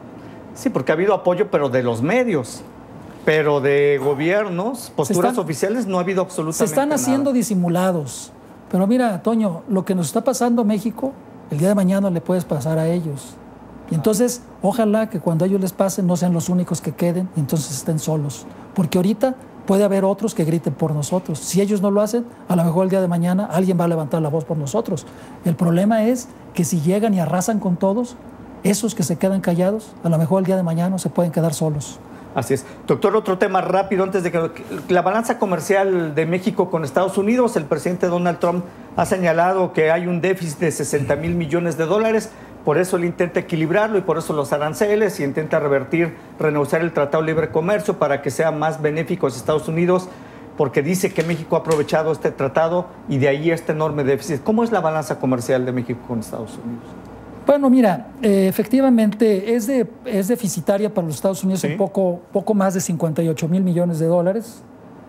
Sí, porque ha habido apoyo, pero de los medios, pero de gobiernos, posturas están, oficiales, no ha habido absolutamente nada. Se están haciendo nada. disimulados. Pero mira, Toño, lo que nos está pasando a México, el día de mañana le puedes pasar a ellos. Y entonces, ojalá que cuando a ellos les pase no sean los únicos que queden y entonces estén solos. Porque ahorita puede haber otros que griten por nosotros. Si ellos no lo hacen, a lo mejor el día de mañana alguien va a levantar la voz por nosotros. El problema es que si llegan y arrasan con todos, esos que se quedan callados, a lo mejor el día de mañana se pueden quedar solos. Así es. Doctor, otro tema rápido antes de que... La balanza comercial de México con Estados Unidos, el presidente Donald Trump ha señalado que hay un déficit de sesenta mil millones de dólares. Por eso él intenta equilibrarlo y por eso los aranceles y intenta revertir, renegociar el Tratado de Libre Comercio para que sea más benéfico a Estados Unidos, porque dice que México ha aprovechado este tratado y de ahí este enorme déficit. ¿Cómo es la balanza comercial de México con Estados Unidos? Bueno, mira, eh, efectivamente es, de, es deficitaria para los Estados Unidos, ¿sí? un poco, poco más de cincuenta y ocho mil millones de dólares,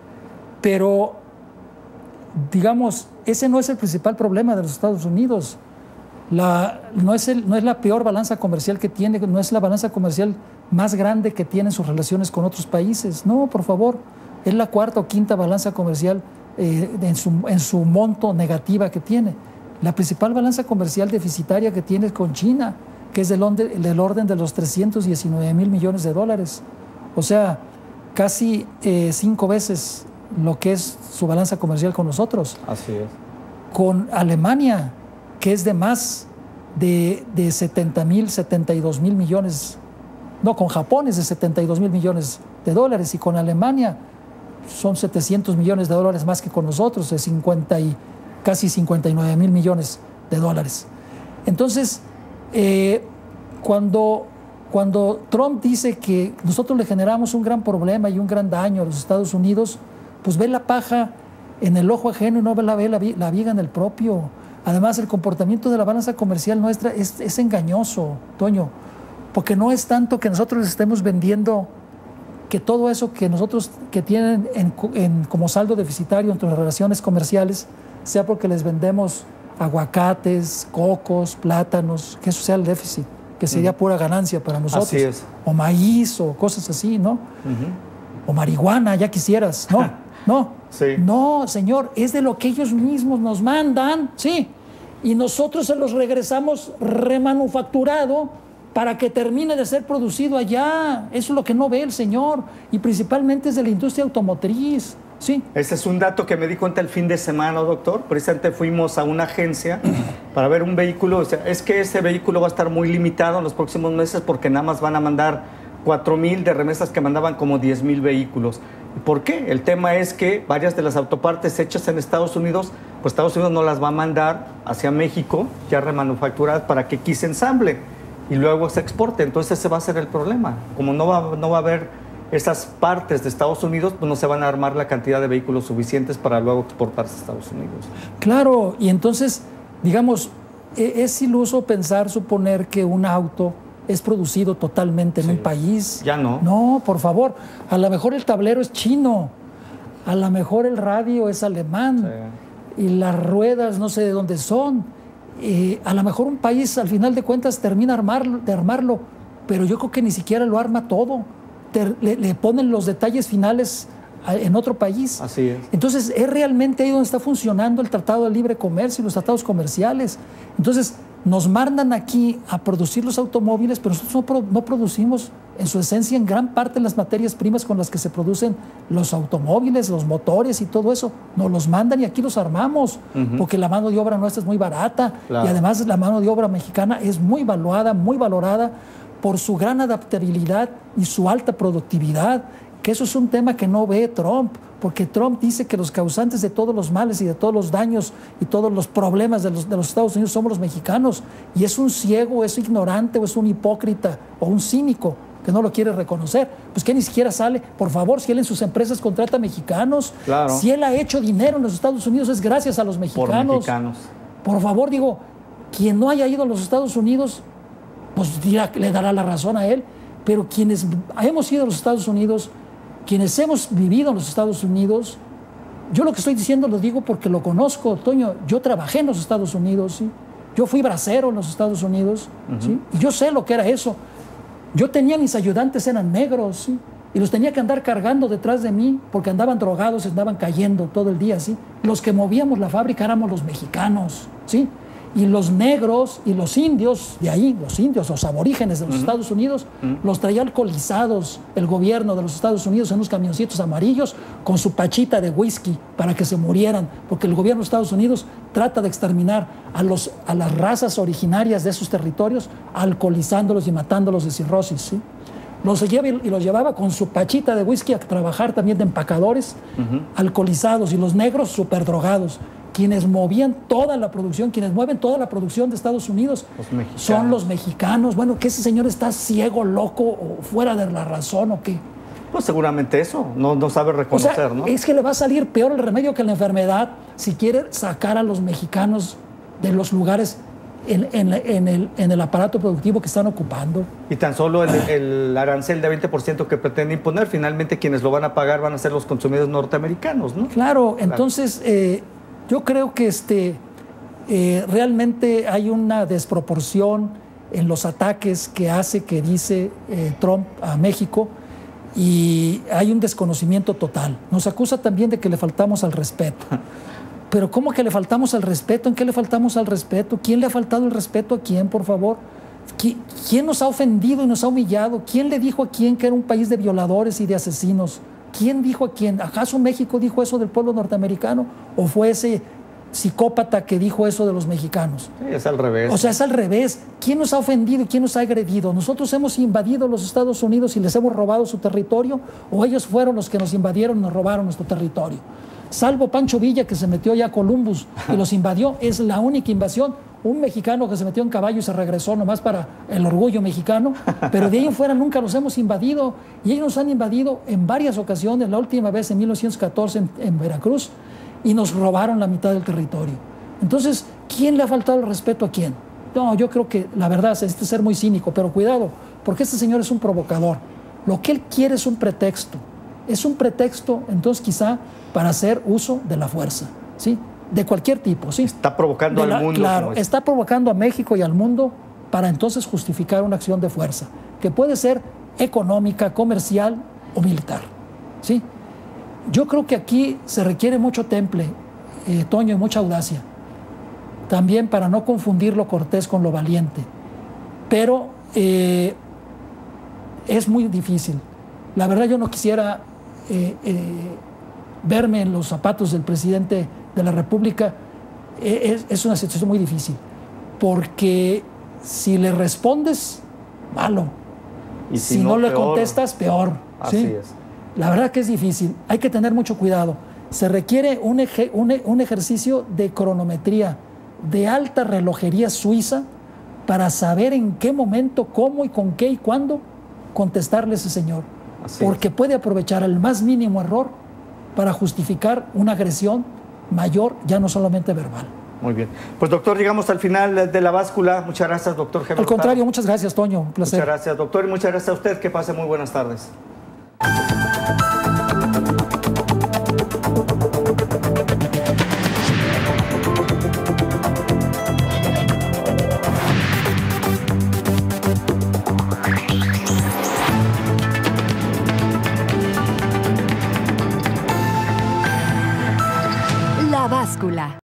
pero digamos, ese no es el principal problema de los Estados Unidos. La, no, es el, no es la peor balanza comercial que tiene, no es la balanza comercial más grande que tiene en sus relaciones con otros países. No, por favor, es la cuarta o quinta balanza comercial eh, en, su, en su monto negativa que tiene. La principal balanza comercial deficitaria que tiene es con China, que es del, onde, del orden de los trescientos diecinueve mil millones de dólares. O sea, casi eh, cinco veces lo que es su balanza comercial con nosotros. Así es. Con Alemania, que es de más de, de setenta mil, setenta y dos mil millones. No, con Japón es de setenta y dos mil millones de dólares y con Alemania son setecientos millones de dólares más que con nosotros, de cincuenta y casi cincuenta y nueve mil millones de dólares. Entonces, eh, cuando, cuando Trump dice que nosotros le generamos un gran problema y un gran daño a los Estados Unidos, pues ve la paja en el ojo ajeno y no ve la, ve la, la viga en el propio. Además, el comportamiento de la balanza comercial nuestra es, es engañoso, Toño, porque no es tanto que nosotros les estemos vendiendo que todo eso que nosotros que tienen en, en, como saldo deficitario entre las relaciones comerciales sea porque les vendemos aguacates, cocos, plátanos, que eso sea el déficit, que sería pura ganancia para nosotros. Así es. O maíz o cosas así, ¿no? Uh-huh. O marihuana, ya quisieras, ¿no? No, sí. No, señor, es de lo que ellos mismos nos mandan, sí, y nosotros se los regresamos remanufacturado para que termine de ser producido allá. Eso es lo que no ve el señor, y principalmente es de la industria automotriz. Sí. Ese es un dato que me di cuenta el fin de semana, doctor. Precisamente fuimos a una agencia para ver un vehículo. O sea, es que ese vehículo va a estar muy limitado en los próximos meses porque nada más van a mandar cuatro mil de remesas que mandaban como diez mil vehículos. ¿Por qué? El tema es que varias de las autopartes hechas en Estados Unidos, pues Estados Unidos no las va a mandar hacia México ya remanufacturadas para que aquí se ensamble y luego se exporte. Entonces ese va a ser el problema. Como no va, no va a haber esas partes de Estados Unidos, pues no se van a armar la cantidad de vehículos suficientes para luego exportarse a Estados Unidos. Claro, y entonces, digamos, es iluso pensar, suponer que un auto es producido totalmente en sí. un país. Ya no. No, por favor. A lo mejor el tablero es chino, a lo mejor el radio es alemán, sí. y las ruedas no sé de dónde son. Eh, a lo mejor un país, al final de cuentas, termina armarlo, de armarlo, pero yo creo que ni siquiera lo arma todo. Te, le, le ponen los detalles finales a, en otro país. Así es. Entonces, es realmente ahí donde está funcionando el Tratado de Libre Comercio y los tratados comerciales. Entonces, nos mandan aquí a producir los automóviles, pero nosotros no, pro, no producimos en su esencia en gran parte las materias primas con las que se producen los automóviles, los motores y todo eso. Nos los mandan y aquí los armamos, uh-huh. porque la mano de obra nuestra es muy barata, claro. y además la mano de obra mexicana es muy valuada, muy valorada por su gran adaptabilidad y su alta productividad, que eso es un tema que no ve Trump, porque Trump dice que los causantes de todos los males y de todos los daños y todos los problemas de los, de los Estados Unidos somos los mexicanos, y es un ciego, es ignorante o es un hipócrita o un cínico que no lo quiere reconocer, pues que ni siquiera sale. Por favor, si él en sus empresas contrata mexicanos, claro. si él ha hecho dinero en los Estados Unidos es gracias a los mexicanos. Por mexicanos. Por favor, digo, quien no haya ido a los Estados Unidos, pues dirá, le dará la razón a él, pero quienes hemos ido a los Estados Unidos, quienes hemos vivido en los Estados Unidos, yo lo que estoy diciendo lo digo porque lo conozco, Toño. Yo trabajé en los Estados Unidos, ¿sí? Yo fui bracero en los Estados Unidos, uh-huh. ¿sí? Y yo sé lo que era eso. Yo tenía mis ayudantes, eran negros, ¿sí? Y los tenía que andar cargando detrás de mí porque andaban drogados, andaban cayendo todo el día, ¿sí? Los que movíamos la fábrica éramos los mexicanos, ¿sí? Y los negros y los indios, de ahí, los indios, los aborígenes de los uh-huh. Estados Unidos, uh-huh. los traía alcoholizados el gobierno de los Estados Unidos en unos camioncitos amarillos con su pachita de whisky para que se murieran, porque el gobierno de Estados Unidos trata de exterminar a, los, a las razas originarias de esos territorios, alcoholizándolos y matándolos de cirrosis, ¿sí? Los lleva y los llevaba con su pachita de whisky a trabajar también de empacadores, uh-huh. alcoholizados, y los negros súper drogados. Quienes movían toda la producción, quienes mueven toda la producción de Estados Unidos los son los mexicanos. Bueno, ¿que ese señor está ciego, loco o fuera de la razón o qué? Pues seguramente eso, no, no sabe reconocer, o sea, ¿no? Es que le va a salir peor el remedio que la enfermedad si quiere sacar a los mexicanos de los lugares en, en, en, el, en el aparato productivo que están ocupando. Y tan solo el, el arancel de veinte por ciento que pretende imponer, finalmente quienes lo van a pagar van a ser los consumidores norteamericanos, ¿no? Claro, entonces... Eh, Yo creo que este, eh, realmente hay una desproporción en los ataques que hace, que dice eh, Trump a México, y hay un desconocimiento total. Nos acusa también de que le faltamos al respeto. Pero ¿cómo que le faltamos al respeto? ¿En qué le faltamos al respeto? ¿Quién le ha faltado el respeto a quién, por favor? ¿Quién nos ha ofendido y nos ha humillado? ¿Quién le dijo a quién que era un país de violadores y de asesinos? ¿Quién dijo a quién? ¿Acaso México dijo eso del pueblo norteamericano? ¿O fue ese psicópata que dijo eso de los mexicanos? Sí, es al revés. O sea, es al revés. ¿Quién nos ha ofendido y quién nos ha agredido? ¿Nosotros hemos invadido los Estados Unidos y les hemos robado su territorio? ¿O ellos fueron los que nos invadieron y nos robaron nuestro territorio? Salvo Pancho Villa, que se metió ya a Columbus y los invadió, es la única invasión. Un mexicano que se metió en caballo y se regresó nomás para el orgullo mexicano, pero de ahí en fuera nunca los hemos invadido, y ellos nos han invadido en varias ocasiones, la última vez en mil novecientos catorce en, en Veracruz, y nos robaron la mitad del territorio. Entonces, ¿quién le ha faltado el respeto a quién? No, yo creo que la verdad es este ser muy cínico, pero cuidado, porque este señor es un provocador. Lo que él quiere es un pretexto. Es un pretexto, entonces, quizá para hacer uso de la fuerza, ¿sí? De cualquier tipo, ¿sí? Está provocando la, al mundo. Claro, es. está provocando a México y al mundo para entonces justificar una acción de fuerza, que puede ser económica, comercial o militar, ¿sí? Yo creo que aquí se requiere mucho temple, eh, Toño, y mucha audacia. También para no confundir lo cortés con lo valiente. Pero eh, es muy difícil. La verdad, yo no quisiera eh, eh, verme en los zapatos del presidente de la República. Eh, es, es una situación muy difícil. Porque si le respondes, malo. Y si, si no, no le peor. contestas, peor. Así ¿sí? es. La verdad que es difícil. Hay que tener mucho cuidado. Se requiere un, eje, un, un ejercicio de cronometría, de alta relojería suiza, para saber en qué momento, cómo y con qué y cuándo contestarle a ese señor. Así Porque es. puede aprovechar el más mínimo error para justificar una agresión mayor, ya no solamente verbal. Muy bien. Pues, doctor, llegamos al final de la báscula. Muchas gracias, doctor Javier Al contrario, Hurtado. muchas gracias, Toño. Un placer. Muchas gracias, doctor, y muchas gracias a usted. Que pase muy buenas tardes.